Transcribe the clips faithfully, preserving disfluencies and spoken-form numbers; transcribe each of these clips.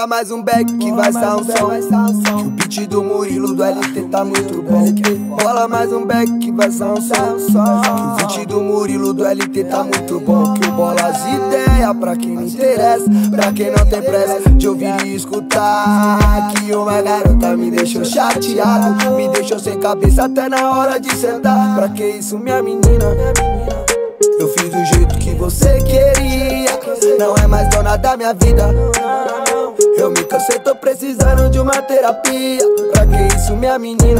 Bola mais um back que vai sair um som. Que o beat do Murilo do L T tá muito bom. Bola mais um back que vai sair um som. Que o beat do Murilo do L T tá muito bom. Que o bola as ideias pra quem não interessa, pra quem não tem pressa de ouvir e escutar. Que uma garota me deixou chateado, me deixou sem cabeça até na hora de sentar. Pra que isso, minha menina? Eu fiz do jeito que você queria, não é mais dona da minha vida. Eu me cansei, tô precisando de uma terapia. Pra que isso, minha menina?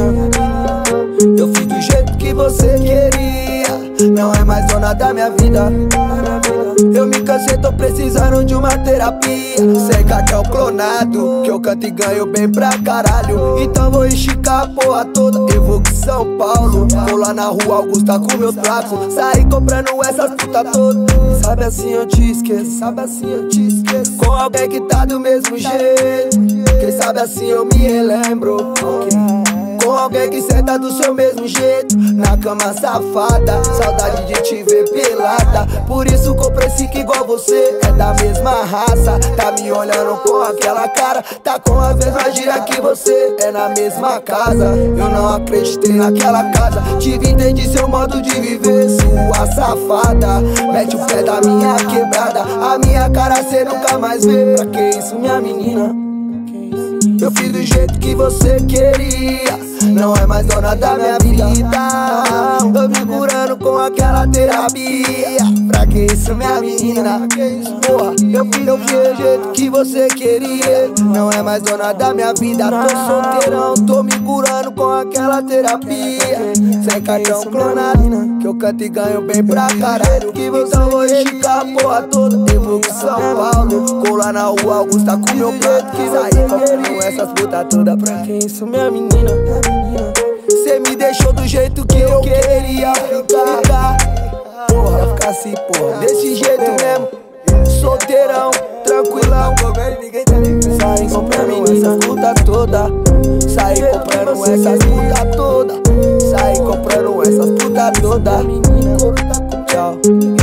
Eu fiz do jeito que você queria, não é mais dona da minha vida. Eu me cansei, tô precisando de uma terapia. Sem cartão clonado, que eu canto e ganho bem pra caralho. Então vou esticar a porra toda, eu vou que São Paulo. Vou lá na rua Augusta com meu traco, saí comprando essas puta todas. Sabe assim eu te esqueço, sabe assim eu te esqueço. Com alguém que tá do mesmo jeito, quem sabe assim eu me relembro. Com alguém que senta do seu mesmo jeito, na cama safada, saudade de te ver pelada. Por isso comprei cinco igual você, é da mesma raça. Tá me olhando com aquela cara, tá com a mesma gira que você, é na mesma casa. Eu não acreditei naquela casa, tive entendi seu modo de viver, sua safada. Mete o pé da minha quebrada, a minha cara cê nunca mais vê. Pra que isso, minha menina? Eu fiz do jeito que você queria, não é mais dona da minha vida. Tô me curando com aquela terapia. Pra que isso, minha menina? Porra, eu fiz, eu fiz do jeito que você queria, não é mais dona da minha vida. Tô solteirão, tô me curando com aquela terapia. Sem cartão clonado, que eu canto e ganho bem pra caralho. Que então vou esticar a porra toda, eu vou com São Paulo. Colar na rua Augusta com meu preto, que saí comprando essas puta toda. Pra que isso, minha menina? Cê me deixou do jeito que eu queria ficar. Porra, ficar assim, porra, desse jeito mesmo. Solteirão, tranquilão. Saí comprando essas puta toda. Saí comprando essas puta toda. Saí comprando essas puta toda. Tchau.